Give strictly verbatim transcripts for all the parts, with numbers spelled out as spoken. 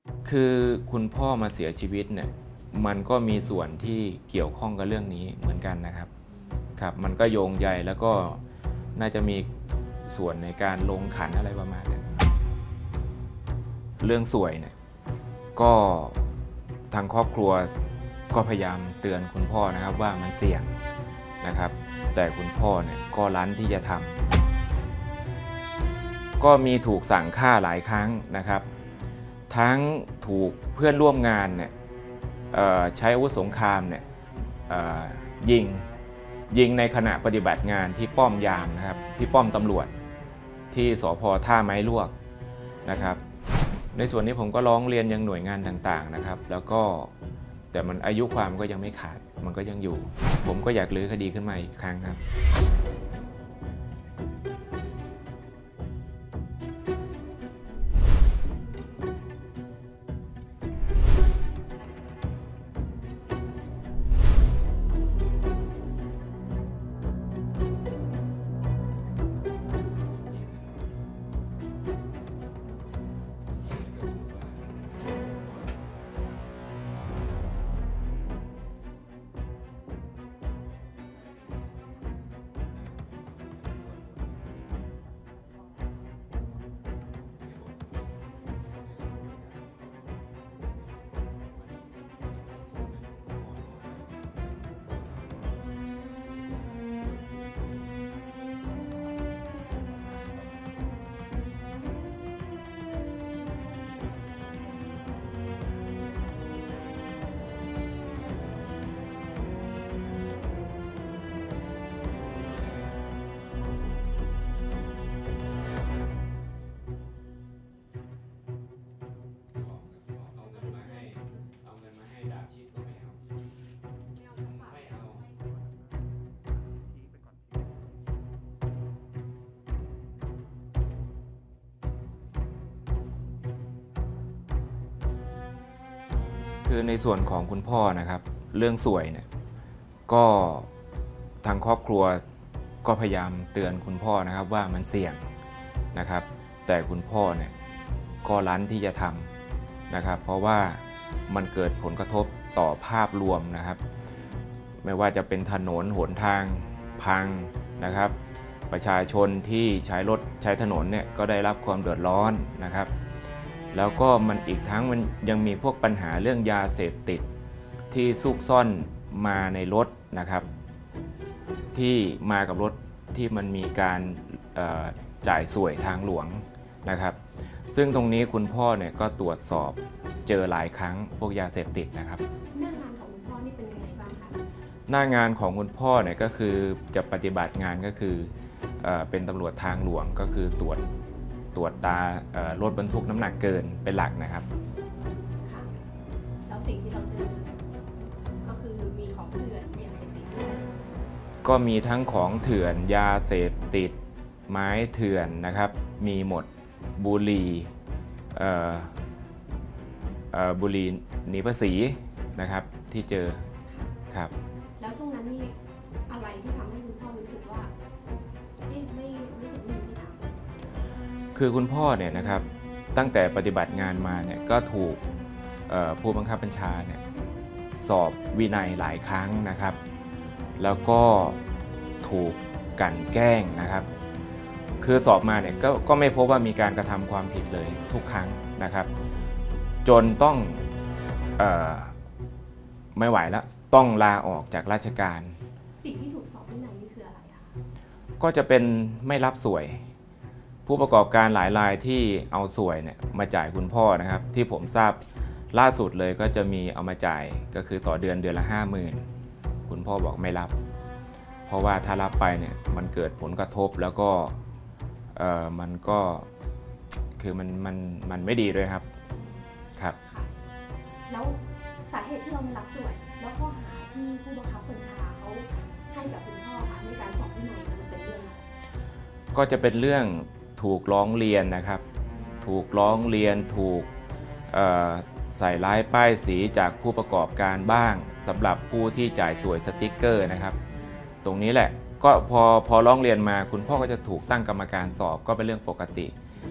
คือคุณพ่อมาเสียชีวิตเนี่ยมันก็มีส่วนที่เกี่ยวข้องกับเรื่องนี้เหมือนกันนะครับครับมันก็โยงใยแล้วก็น่าจะมีส่วนในการลงขันอะไรประมาณนี้เรื่องสวยเนี่ยก็ทางครอบครัวก็พยายามเตือนคุณพ่อนะครับว่ามันเสี่ยงนะครับแต่คุณพ่อเนี่ยก็รั้นที่จะทำก็มีถูกสั่งฆ่าหลายครั้งนะครับทั้งถูกเพื่อนร่วมงานเนี่ยใช้อาวุธสงครามเนี่ยยิงยิงในขณะปฏิบัติงานที่ป้อมยามนะครับที่ป้อมตำรวจที่สภ.ท่าไม้ลวกนะครับในส่วนนี้ผมก็ร้องเรียนยังหน่วยงานต่างๆนะครับแล้วก็แต่มันอายุความก็ยังไม่ขาดมันก็ยังอยู่ผมก็อยากลื้อคดีขึ้นมาอีกครั้งครับคือในส่วนของคุณพ่อนะครับเรื่องสวยเนี่ยก็ทางครอบครัวก็พยายามเตือนคุณพ่อนะครับว่ามันเสี่ยงนะครับแต่คุณพ่อเนี่ยก็รั้นที่จะทำนะครับเพราะว่ามันเกิดผลกระทบต่อภาพรวมนะครับไม่ว่าจะเป็นถนนหนทางพังนะครับประชาชนที่ใช้รถใช้ถนนเนี่ยก็ได้รับความเดือดร้อนนะครับแล้วก็มันอีกทั้งมันยังมีพวกปัญหาเรื่องยาเสพติดที่ซุกซ่อนมาในรถนะครับที่มากับรถที่มันมีการจ่ายสวยทางหลวงนะครับซึ่งตรงนี้คุณพ่อเนี่ยก็ตรวจสอบเจอหลายครั้งพวกยาเสพติดนะครับหน้างานของคุณพ่อนี่เป็นยังไงบ้างคะหน้างานของคุณพ่อเนี่ยก็คือจะปฏิบัติงานก็คือเอ่อเป็นตำรวจทางหลวงก็คือตรวจตรวจตารถบรรทุกน้ำหนักเกินเป็นหลักนะครับค่ะแล้วสิ่งที่เราเจอก็คือมีของเถื่อนมียาเสพติดด้วยก็มีทั้งของเถื่อนยาเสพติดไม้เถื่อนนะครับมีหมดบุหรี่เอ่อเอ่อบุหรี่หนีภาษีนะครับที่เจอครับแล้วช่วงนั้นนี่อะไรที่ทำให้คุณพ่อรู้สึกว่าเอ๊ะไม่รู้สึกไม่ยุติธรรมคือคุณพ่อเนี่ยนะครับตั้งแต่ปฏิบัติงานมาเนี่ยก็ถูกผู้บังคับบัญชาเนี่ยสอบวินัยหลายครั้งนะครับแล้วก็ถูกกลั่นแกล้งนะครับคือสอบมาเนี่ยก็ก็ไม่พบว่ามีการกระทำความผิดเลยทุกครั้งนะครับจนต้องเอ่อไม่ไหวแล้วต้องลาออกจากราชการสิ่งที่ถูกสอบวินัยนี่คืออะไรคะก็จะเป็นไม่รับสวยผู้ประกอบการหลายรายที่เอาสวยเนี่ยมาจ่ายคุณพ่อนะครับที่ผมทราบล่าสุดเลยก็จะมีเอามาจ่ายก็คือต่อเดือนเดือนละห้าหมื่นคุณพ่อบอกไม่รับเพราะว่าถ้ารับไปเนี่ยมันเกิดผลกระทบแล้วก็เอ่อมันก็คือมันมันมันไม่ดีด้วยครับครับแล้วสาเหตุที่เราไม่รับสวยแล้วข้อหาที่ผู้บังคับบัญชาเขาให้กับคุณพ่อค่ะในการสอบวินัยมันเป็นเรื่องอะไรก็จะเป็นเรื่องถูกร้องเรียนนะครับถูกร้องเรียนถูกใส่ร้ายป้ายสีจากผู้ประกอบการบ้างสำหรับผู้ที่จ่ายสวยสติ๊กเกอร์นะครับตรงนี้แหละก็พอพอร้องเรียนมาคุณพ่อก็จะถูกตั้งกรรมการสอบก็เป็นเรื่องปกติ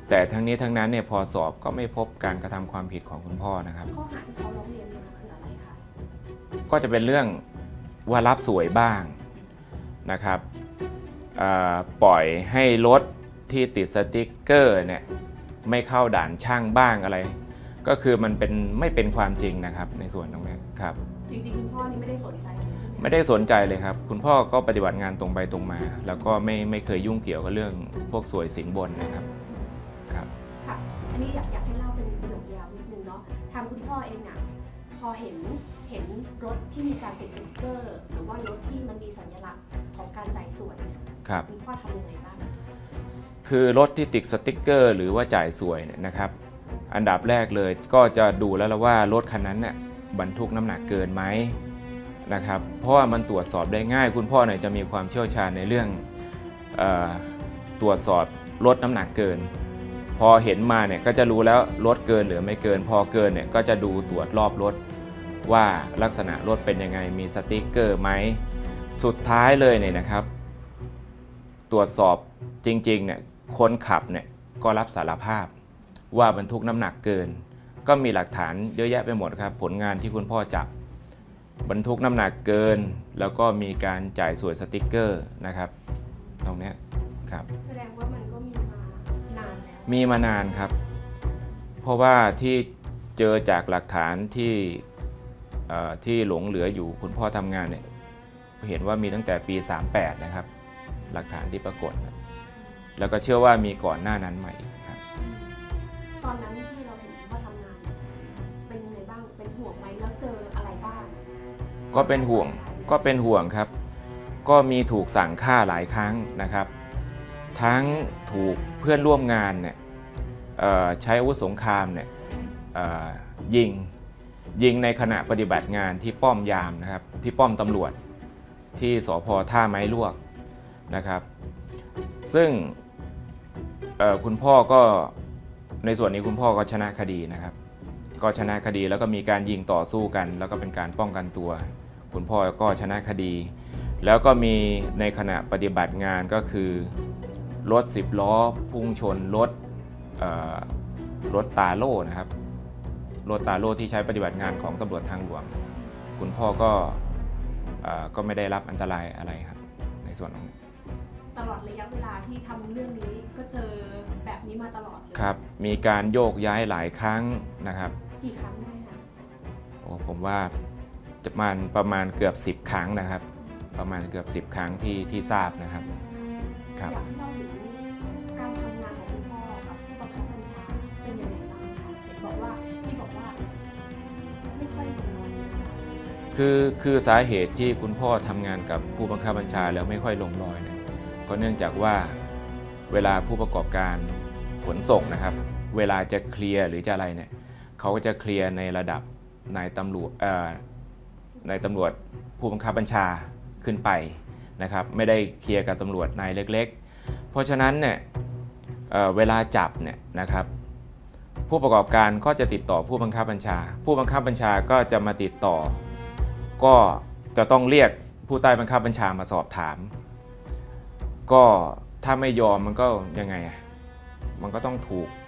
แต่ทั้งนี้ทั้งนั้นเนี่ยพอสอบก็ไม่พบการกระทำความผิดของคุณพ่อนะครับข้อหาที่เขาร้องเรียนมาคืออะไรคะก็จะเป็นเรื่องว่ารับสวยบ้างนะครับปล่อยให้รถที่ติดสติ๊กเกอร์เนี่ยไม่เข้าด่านช่างบ้างอะไรก็คือมันเป็นไม่เป็นความจริงนะครับในส่วนตรงนี้ครับจริงๆคุณพ่อนี่ไม่ได้สนใจเลยใช่ไหมไม่ได้สนใจเลยครับคุณพ่อก็ปฏิบัติงานตรงไปตรงมาแล้วก็ไม่ไม่เคยยุ่งเกี่ยวกับเรื่องพวกสวยสินบนนะครับครับค่ะอันนี้อยากอยากให้เล่าเป็นประโยคยาวนิดนึงเนาะทางคุณพ่อเองอ่ะพอเห็นเห็นรถที่มีการติดสติ๊กเกอร์หรือว่ารถที่มันมีสัญลักษณ์ของการจ่ายสวยเนี่ยคุณพ่อทำยังไงบ้างคือรถที่ติดสติ๊กเกอร์หรือว่าจ่ายสวยเนี่ยนะครับอันดับแรกเลยก็จะดูแล้วว่ารถคันนั้นเนี่ยบรรทุกน้ำหนักเกินไหมนะครับเพราะว่ามันตรวจสอบได้ง่ายคุณพ่อเนี่ยจะมีความเชี่ยวชาญในเรื่องเอ่อตรวจสอบรถน้ำหนักเกินพอเห็นมาเนี่ยก็จะรู้แล้วรถเกินหรือไม่เกินพอเกินเนี่ยก็จะดูตรวจรอบรถว่าลักษณะรถเป็นยังไงมีสติ๊กเกอร์ไหมสุดท้ายเลยเนี่ยนะครับตรวจสอบจริงๆเนี่ยคนขับเนี่ยก็รับสารภาพว่าบรรทุกน้ำหนักเกินก็มีหลักฐานเยอะแยะไปหมดครับผลงานที่คุณพ่อจับบรรทุกน้ำหนักเกินแล้วก็มีการจ่ายสวยสติ๊กเกอร์นะครับตรงนี้ครับแสดงว่ามันก็มีมานานแล้วมีมานานครับเพราะว่าที่เจอจากหลักฐานที่ที่หลงเหลืออยู่คุณพ่อทำงานเนี่ยเห็นว่ามีตั้งแต่ปีสามแปดนะครับหลักฐานที่ปรากฏนะแล้วก็เชื่อว่ามีก่อนหน้านั้นใหม่ครับตอนนั้นที่เราเห็นว่าทำงานเป็นยังไงบ้างเป็นห่วงไหมแล้วเจออะไรบ้างก็เป็นห่วงก็เป็นห่วงครับก็มีถูกสั่งฆ่าหลายครั้งนะครับทั้งถูกเพื่อนร่วมงานเนี่ยใช้อาวุธสงครามเนี่ยยิงยิงในขณะปฏิบัติงานที่ป้อมยามนะครับที่ป้อมตำรวจที่สภ.ท่าไม้ลวกนะครับซึ่งคุณพ่อก็ในส่วนนี้คุณพ่อก็ชนะคดีนะครับก็ชนะคดีแล้วก็มีการยิงต่อสู้กันแล้วก็เป็นการป้องกันตัวคุณพ่อก็ชนะคดีแล้วก็มีในขณะปฏิบัติงานก็คือรถสิบล้อพุ่งชนรถรถตาโล่นะครับรถตาโล่ที่ใช้ปฏิบัติงานของตำรวจทางหลวงคุณพ่อก็ก็ไม่ได้รับอันตรายอะไรครับในส่วนของตลอดระยะเวลาที่ทำเรื่องนี้ก็เจอแบบนี้มาตลอดเลยครับมีการโยกย้ายหลายครั้งนะครับกี่ครั้งได้คะโอ้ผมว่าจะประมาณประมาณเกือบสิบครั้งนะครับประมาณเกือบสิบครั้งที่ที่ทราบนะครับครับอยากให้เล่าถึงการทำงานของคุณพ่อกับผู้บังคับบัญชาเป็นยังไงบ้างคะเห็นบอกว่าที่บอกว่าไม่ค่อยลงรอยคือคือสาเหตุที่คุณพ่อทำงานกับผู้บังคับบัญชาแล้วไม่ค่อยลงรอยเนี่ยก็เนื่องจากว่าเวลาผู้ประกอบการขนส่งนะครับเวลาจะเคลียร์หรือจะอะไรเนี่ยเขาก็จะเคลียร์ในระดับนายตำรวจนายตำรวจผู้บังคับบัญชาขึ้นไปนะครับไม่ได้เคลียร์กับตำรวจนายเล็กๆเพราะฉะนั้นเนี่ย เ, เวลาจับเนี่ยนะครับผู้ประกอบการก็จะติดต่อผู้บังคับบัญชาผู้บังคับบัญชาก็จะมาติดต่อก็จะต้องเรียกผู้ใต้บังคับบัญชามาสอบถามก็ถ้าไม่ยอมมันก็ยังไงมันก็ต้องถูก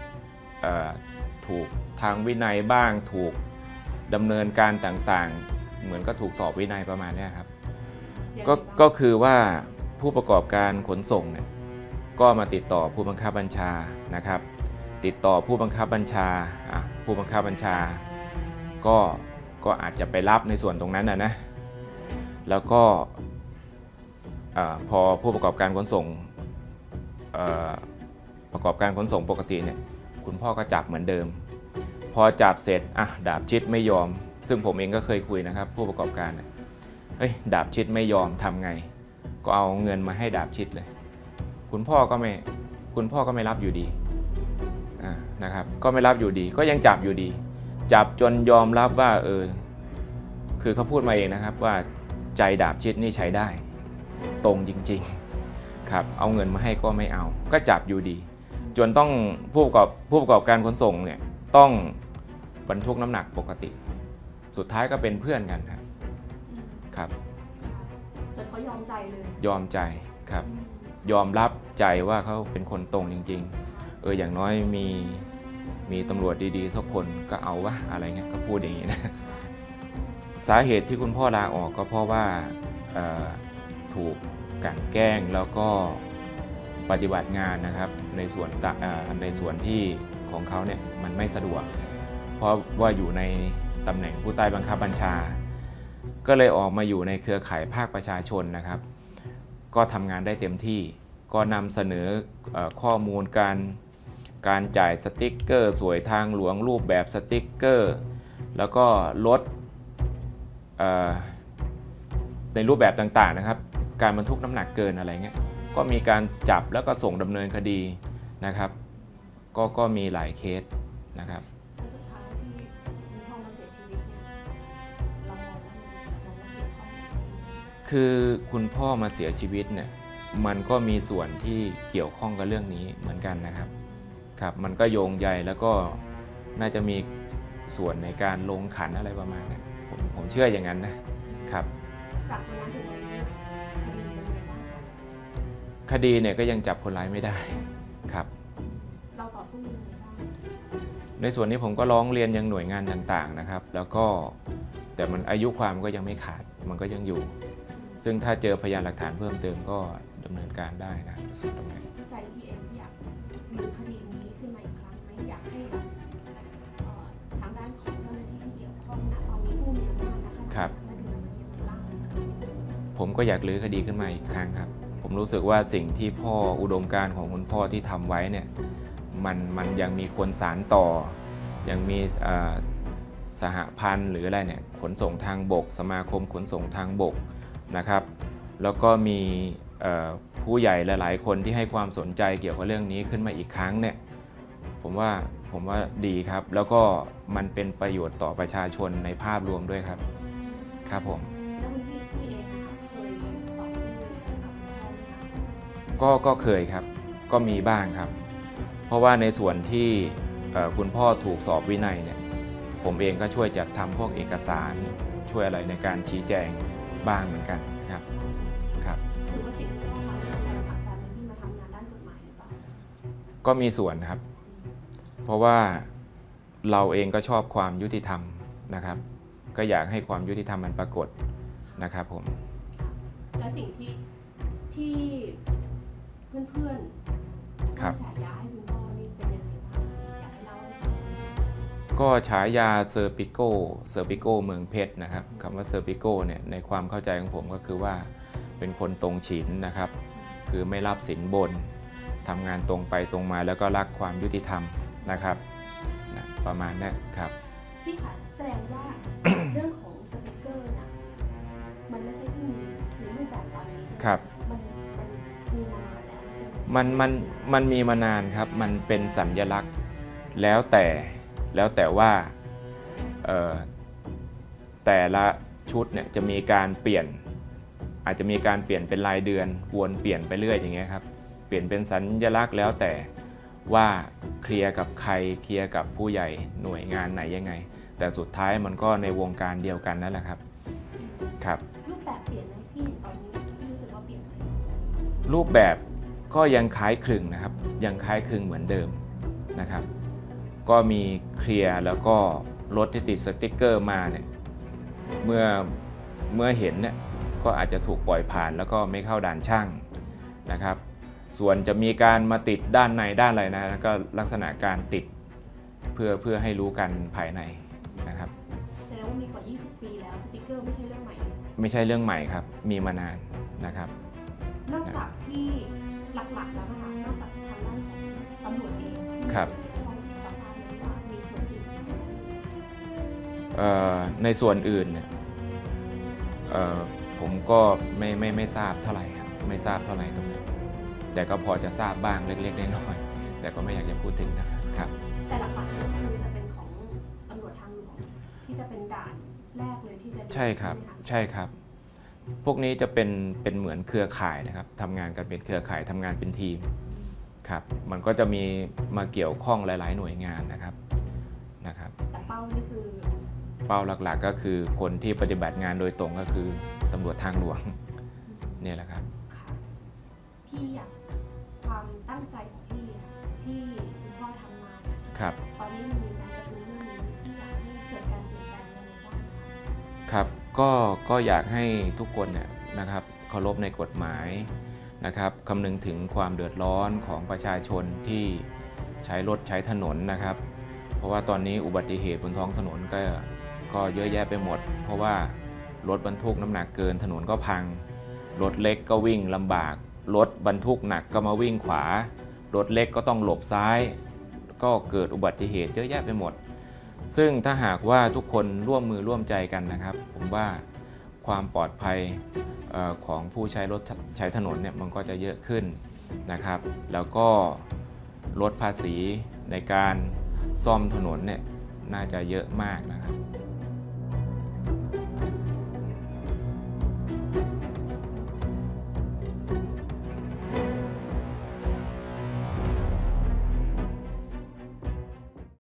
ถูกทางวินัยบ้างถูกดำเนินการต่างๆเหมือนก็ถูกสอบวินัยประมาณนี้ครับก็ก็คือว่าผู้ประกอบการขนส่งเนี่ยก็มาติดต่อผู้บังคับบัญชานะครับติดต่อผู้บังคับบัญชาผู้บังคับบัญชาก็ก็อาจจะไปรับในส่วนตรงนั้นนะนะแล้วก็พอผู้ประกอบการขนส่งประกอบการขนส่งปกติเนี่ยคุณพ่อก็จับเหมือนเดิมพอจับเสร็จอ่ะดาบชิดไม่ยอมซึ่งผมเองก็เคยคุยนะครับผู้ประกอบการเนี่ยเฮ้ยดาบชิดไม่ยอมทำไงก็เอาเงินมาให้ดาบชิดเลยคุณพ่อก็ไม่คุณพ่อก็ไม่รับอยู่ดีอ่านะครับก็ไม่รับอยู่ดีก็ยังจับอยู่ดีจับจนยอมรับว่าเออคือเขาพูดมาเองนะครับว่าใจดาบชิดนี่ใช้ได้ตรงจริงๆครับเอาเงินมาให้ก็ไม่เอาก็จับอยู่ดีจนต้องผู้ประกอบผู้ประกอบการขนส่งเนี่ยต้องบรรทุกน้ำหนักปกติสุดท้ายก็เป็นเพื่อนกันครับครับจนเขายอมใจเลยยอมใจครับยอมรับใจว่าเขาเป็นคนตรงจริงๆเอออย่างน้อยมีมีตำรวจดีๆสักคนก็เอาวะอะไรเงี้ยก็พูดอย่างนี้นะสาเหตุที่คุณพ่อลาออกก็เพราะว่าถูกกลั่นแกล้งแล้วก็ปฏิบัติงานนะครับในส่วนในส่วนที่ของเขาเนี่ยมันไม่สะดวกเพราะว่าอยู่ในตำแหน่งผู้ใต้บังคับบัญชาก็เลยออกมาอยู่ในเครือข่ายภาคประชาชนนะครับก็ทำงานได้เต็มที่ก็นำเสนอข้อมูลการการจ่ายสติ๊กเกอร์สวยทางหลวงรูปแบบสติ๊กเกอร์แล้วก็ลดในรูปแบบต่างๆนะครับการบรรทุกน้ำหนักเกินอะไรเงี้ยก็มีการจับแล้วก็ส่งดำเนินคดีนะครับก็ก็มีหลายเคสนะครับสุดท้ายที่คุณพ่อมาเสียชีวิตเนี่ยเรามองว่าเราว่าเกี่ยวข้องคือคุณพ่อมาเสียชีวิตเนี่ยมันก็มีส่วนที่เกี่ยวข้องกับเรื่องนี้เหมือนกันนะครับครับมันก็โยงใยแล้วก็น่าจะมีส่วนในการลงขันอะไรประมาณนั้นผมผมเชื่ออย่างนั้นนะครับจากวันนั้นถึงวันนี้คดีเป็นไงบ้างคะคดีเนี่ยก็ยังจับคนร้ายไม่ได้ครับเราต่อสู้ยังไงบ้างในส่วนนี้ผมก็ร้องเรียนยังหน่วยงานต่างๆนะครับแล้วก็แต่มันอายุความก็ยังไม่ขาดมันก็ยังอยู่ซึ่งถ้าเจอพยานหลักฐานเพิ่มเติมก็ดำเนินการได้นะส่วนตรงนี้ใจพี่เองอยากมีคดีนี้ขึ้นมาอีกครั้งไหมอยากให้แบบทางด้านของเจ้าหน้าที่ที่เกี่ยวข้องนะตอนนี้ผู้มีอำนาจนะคะมาดูมันยังไงบ้างผมก็อยากลื้อคดีขึ้นมาอีกครั้งครับผมรู้สึกว่าสิ่งที่พ่ออุดมการณ์ของคุณพ่อที่ทำไว้เนี่ยมันมันยังมีคนสานต่อยังมีสหพันธ์หรืออะไรเนี่ยขนส่งทางบกสมาคมขนส่งทางบกนะครับแล้วก็มีผู้ใหญ่หลายๆคนที่ให้ความสนใจเกี่ยวกับเรื่องนี้ขึ้นมาอีกครั้งเนี่ยผมว่าผมว่าดีครับแล้วก็มันเป็นประโยชน์ต่อประชาชนในภาพรวมด้วยครับครับผมแล้วคุณพี่พี่เองเคยต่อสู้กับคุณพ่อไหมคะก็ก็เคยครับก็มีบ้างครับเพราะว่าในส่วนที่คุณพ่อถูกสอบวินัยเนี่ยผมเองก็ช่วยจัดทำพวกเอกสารช่วยอะไรในการชี้แจงบ้างเหมือนกันครับครับถือว่าสิ่งที่พ่อทำใจผลักดันให้พี่มาทำงานด้านกฎหมายหรือเปล่าก็มีส่วนครับเพราะว่าเราเองก็ชอบความยุติธรรมนะครับก็อยากให้ความยุติธรรมมันปรากฏนะครับผมและสิ่งที่ที่เพื่อนๆตั้งฉายาให้คุณพ่อนี่เป็นยังไงบ้างอยากให้เล่าให้ฟังก็ฉายาเซอร์ปิโก้เซอร์ปิโก้เมืองเพชรนะครับคำว่าเซอร์ปิโก้เนี่ยในความเข้าใจของผมก็คือว่าเป็นคนตรงฉินนะครับคือไม่รับสินบนทำงานตรงไปตรงมาแล้วก็รักความยุติธรรมนะครับนะประมาณนี้ครับพี่ค่ะแสดงว่า เรื่องของสติ๊กเกอร์นะมันไม่ใช่เพิ่งมีในรูปแบบตอนนี้ใช่ไหมครับมันมันมีมานานแล้วมันมันมันมีมานานครับมันเป็นสัญลักษณ์แล้วแต่แล้วแต่ว่าแต่ละชุดเนี่ยจะมีการเปลี่ยนอาจจะมีการเปลี่ยนเป็นรายเดือนวนเปลี่ยนไปเรื่อยอย่างเงี้ยครับเปลี่ยนเป็นสัญลักษณ์แล้วแต่ว่าเคลียร์กับใครเคลียร์กับผู้ใหญ่หน่วยงานไหนยังไงแต่สุดท้ายมันก็ในวงการเดียวกันนั่นแหละครับครับรูปแบบเปลี่ยนไหมพี่ตอนนี้พี่รู้สึกว่าเปลี่ยนไหมรูปแบบก็ยังคล้ายคลึงนะครับยังคล้ายคลึงเหมือนเดิมนะครับก็มีเคลียร์แล้วก็รถที่ติดสติ๊กเกอร์มาเนี่ยเมื่อเมื่อเห็นเนี่ยก็อาจจะถูกปล่อยผ่านแล้วก็ไม่เข้าด่านช่างนะครับส่วนจะมีการมาติดด้านในด้านอะไรนะก็ลักษณะการติดเพื่อเพื่อให้รู้กันภายในนะครับแสดงว่ามีกว่ายี่สิบปีแล้วสติ๊กเกอร์ไม่ใช่เรื่องใหม่ไม่ใช่เรื่องใหม่ครับมีมานานนะครับนอกจากที่หลักๆแล้วนะคะนอกจากทางด้านของตำรวจเองครับมีส่วนอื่นในส่วนอื่นเนี่ยผมก็ไม่ไม่ไม่ทราบเท่าไหร่ครับไม่ทราบเท่าไหร่ตรงนี้แต่ก็พอจะทราบบ้างเล็กๆน้อยๆแต่ก็ไม่อยากจะพูดถึงนะครับแต่หลักๆก็คือจะเป็นของตำรวจทางหลวงที่จะเป็นด่านแรกเลยที่จะใช่ครับใช่ครับพวกนี้จะเป็นเป็นเหมือนเครือข่ายนะครับทำงานกันเป็นเครือข่ายทำงานเป็นทีมครับมันก็จะมีมาเกี่ยวข้องหลายๆหน่วยงานนะครับนะครับแต่เป้านี่คือเป้าหลักๆก็คือคนที่ปฏิบัติงานโดยตรงก็คือตำรวจทางหลวงเนี่ยแหละครับพี่อยากความตั้งใจของพี่ที่ที่คุณพ่อทำมาเนี่ยครับตอนนี้มันมีความจะรู้เรื่องนี้ที่อยากให้เกิดการเปลี่ยนแปลงยังไงบ้างคะครับก็ก็อยากให้ทุกคนเนี่ยนะครับเคารพในกฎหมายนะครับคำนึงถึงความเดือดร้อนของประชาชนที่ใช้รถใช้ถนนนะครับ เพราะว่าตอนนี้อุบัติเหตุบนท้องถนนก็ก็เยอะแยะไปหมด เพราะว่ารถบรรทุกน้ำหนักเกินถนนก็พังรถเล็กก็วิ่งลำบากรถบรรทุกหนักก็มาวิ่งขวารถเล็กก็ต้องหลบซ้าย ก็เกิดอุบัติเหตุเยอะแยะไปหมด ซึ่งถ้าหากว่าทุกคนร่วมมือร่วมใจกันนะครับผมว่าความปลอดภัยเอ่อของผู้ใช้รถใช้ถนนเนี่ยมันก็จะเยอะขึ้นนะครับแล้วก็ลดภาษีในการซ่อมถนนเนี่ยน่าจะเยอะมากนะครับ